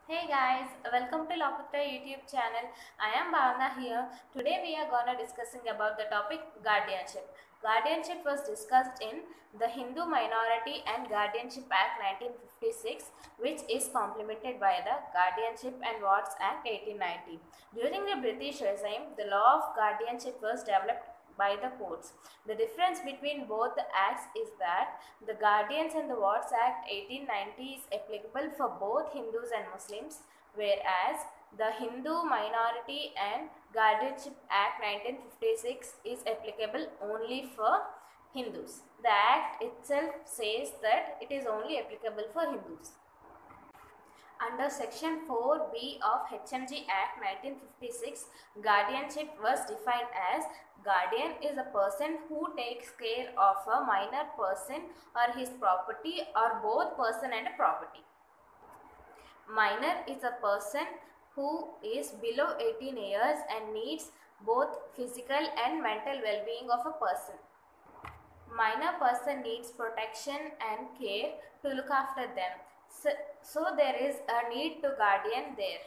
Hey guys, welcome to Lokutra YouTube channel. I am Bhavna here. Today we are gonna discussing about the topic guardianship. Guardianship was discussed in the Hindu Minority and Guardianship Act 1956, which is complemented by the Guardianship and Wards Act 1890. During the British regime, the law of guardianship was developed by the courts. The difference between both the acts is that the Guardians and the Wards Act 1890 is applicable for both Hindus and Muslims, whereas the Hindu Minority and Guardianship Act 1956 is applicable only for Hindus. The act itself says that it is only applicable for Hindus. Under Section 4B of HMG Act 1956, guardianship was defined as guardian is a person who takes care of a minor person or his property or both person and property. Minor is a person who is below 18 years and needs both physical and mental well-being of a person. Minor person needs protection and care to look after them. So there is a need to guardian there.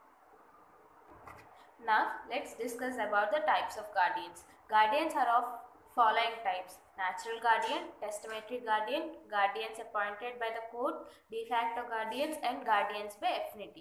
Now let's discuss about the types of guardians. Guardians are of following types: natural guardian, testamentary guardian, guardians appointed by the court, de facto guardians, and guardians by affinity.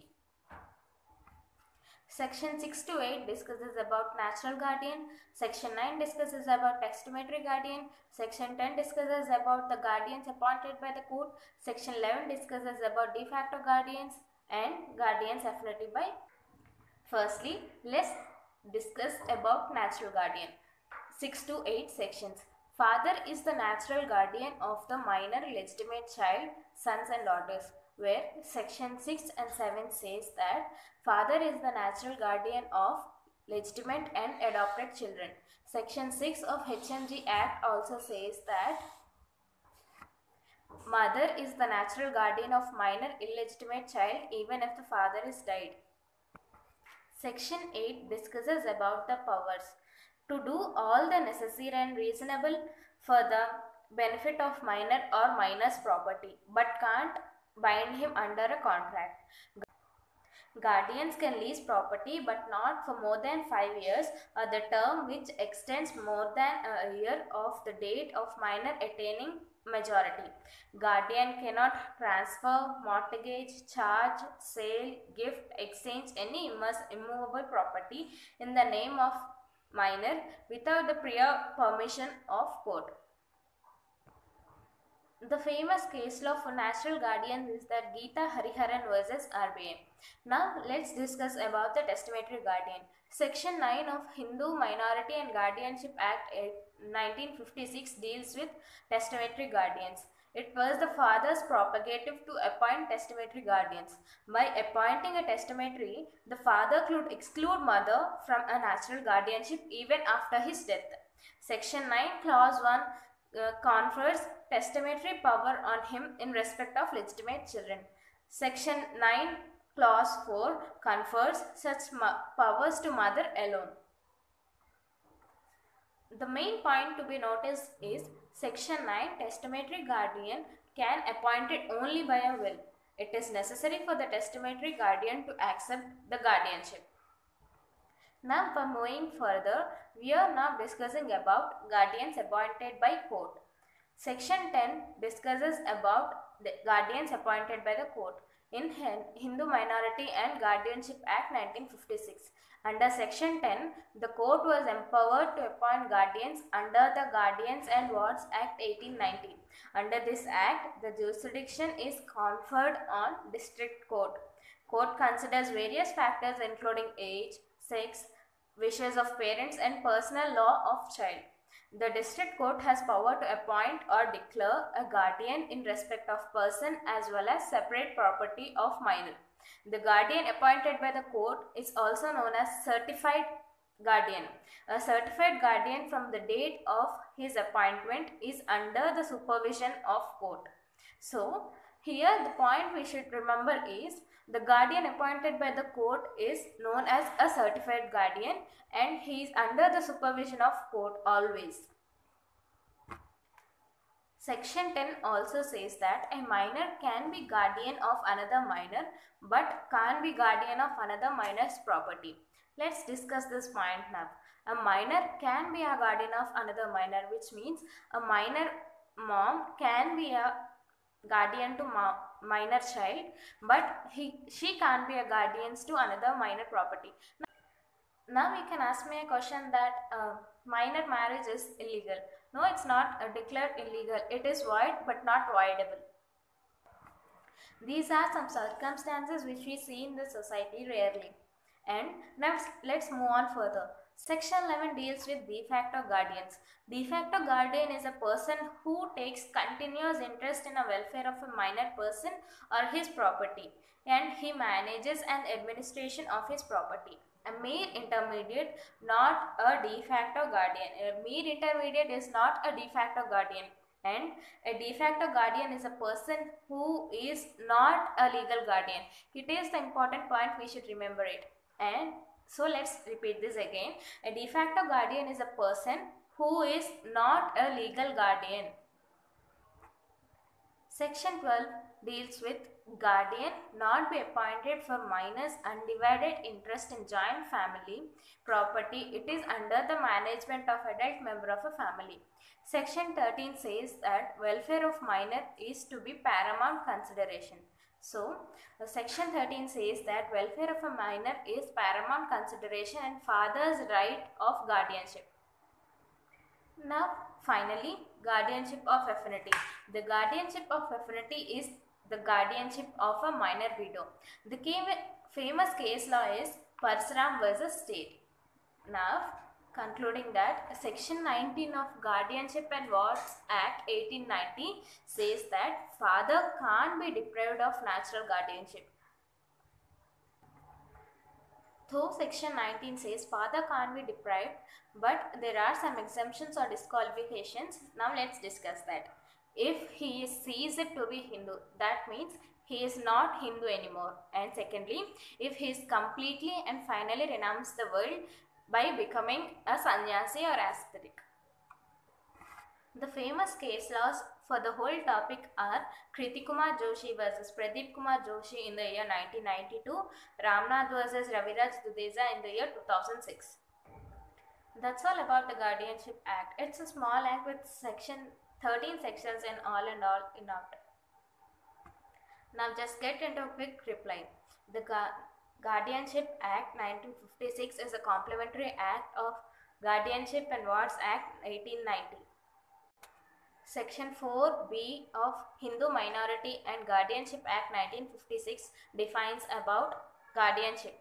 Section 6 to 8 discusses about natural guardian. Section 9 discusses about testamentary guardian. Section 10 discusses about the guardians appointed by the court. Section 11 discusses about de facto guardians and guardians affinity by. Firstly, let's discuss about natural guardian. 6 to 8 sections. Father is the natural guardian of the minor legitimate child, sons and daughters, where section 6 and 7 says that father is the natural guardian of legitimate and adopted children. Section 6 of HMG Act also says that mother is the natural guardian of minor illegitimate child even if the father is died. Section 8 discusses about the powers to do all the necessary and reasonable for the benefit of minor or minor's property, but can't bind him under a contract. Guardians can lease property but not for more than 5 years or the term which extends more than a year of the date of minor attaining majority. Guardian cannot transfer, mortgage, charge, sale, gift, exchange any immovable property in the name of minor without the prior permission of court. The famous case law for natural guardians is that Geeta Hariharan versus RBI. Now let's discuss about the testamentary guardian. Section 9 of Hindu Minority and Guardianship Act 1956 deals with testamentary guardians. It was the father's prerogative to appoint testamentary guardians. By appointing a testamentary, the father could exclude mother from a natural guardianship even after his death. Section 9 clause 1 confers testamentary power on him in respect of legitimate children. Section 9 clause 4 confers such powers to mother alone. The main point to be noticed is Section 9 testamentary guardian can appointed only by a will. It is necessary for the testamentary guardian to accept the guardianship. Now for moving further, we are now discussing about guardians appointed by court. Section 10 discusses about the guardians appointed by the court in Hindu Minority and Guardianship Act 1956. Under Section 10, the court was empowered to appoint guardians under the Guardians and Wards Act 1890. Under this act, the jurisdiction is conferred on district court. Court considers various factors including age, sex, wishes of parents and personal law of child. The district court has power to appoint or declare a guardian in respect of person as well as separate property of minor. The guardian appointed by the court is also known as certified guardian. A certified guardian from the date of his appointment is under the supervision of court. So, here the point we should remember is the guardian appointed by the court is known as a certified guardian and he is under the supervision of court always. Section 10 also says that a minor can be guardian of another minor but can't be guardian of another minor's property. Let's discuss this point now. A minor can be a guardian of another minor, which means a minor mom can be a guardian to minor child, but she can't be a guardian to another minor property. Now you can ask me a question that minor marriage is illegal. No, it's not declared illegal. It is void but not voidable. These are some circumstances which we see in the society rarely. And now let's move on further. Section 11 deals with de facto guardians. De facto guardian is a person who takes continuous interest in the welfare of a minor person or his property, and he manages an administration of his property. A mere intermediate, not a de facto guardian. A mere intermediate is not a de facto guardian, and a de facto guardian is a person who is not a legal guardian. It is the important point, we should remember it. And so let's repeat this again. A de facto guardian is a person who is not a legal guardian. Section 12 deals with guardian not be appointed for minors' undivided interest in joint family property. It is under the management of adult member of a family. Section 13 says that welfare of minor is to be paramount consideration. So, Section 13 says that welfare of a minor is paramount consideration and father's right of guardianship. Now, finally, guardianship of affinity. The guardianship of affinity is the guardianship of a minor widow. The famous case law is Parsuram versus State. Now, concluding that Section 19 of Guardianship and Wards Act 1890 says that father can't be deprived of natural guardianship. Though Section 19 says father can't be deprived, but there are some exemptions or disqualifications. Now let's discuss that. If he sees it to be Hindu, that means he is not Hindu anymore. And secondly, if he is completely and finally renounced the world by becoming a sannyasi or ascetic. The famous case laws for the whole topic are Kriti Kumar Joshi versus Pradeep Kumar Joshi in the year 1992, Ramnath versus Raviraj Dudeza in the year 2006. That's all about the Guardianship Act. It's a small act with 13 sections and all in it. Now just get into a quick reply. The Guardianship Act 1956 is a complementary act of Guardianship and Wards Act 1890. Section 4B of Hindu Minority and Guardianship Act 1956 defines about guardianship.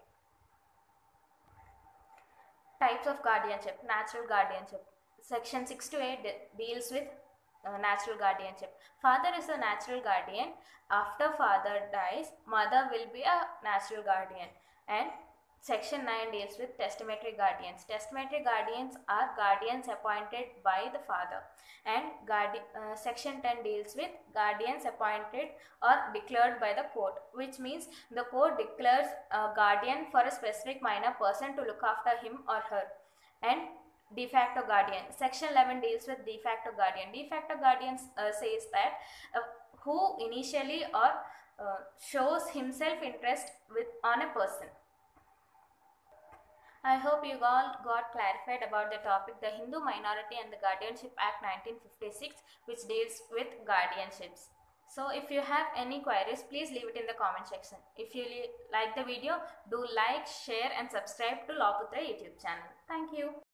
Types of guardianship. Natural guardianship. Section 6 to 8 deals with natural guardianship. Father is a natural guardian. After father dies, mother will be a natural guardian. And Section 9 deals with testamentary guardians. Testamentary guardians are guardians appointed by the father. And Section 10 deals with guardians appointed or declared by the court, which means the court declares a guardian for a specific minor person to look after him or her. And de facto guardian. Section 11 deals with de facto guardian. De facto guardian says that who initially or shows himself interest on a person. I hope you all got clarified about the topic, the Hindu Minority and the Guardianship Act 1956, which deals with guardianships. So if you have any queries, please leave it in the comment section. If you like the video, do like, share and subscribe to Law Putra YouTube channel. Thank you.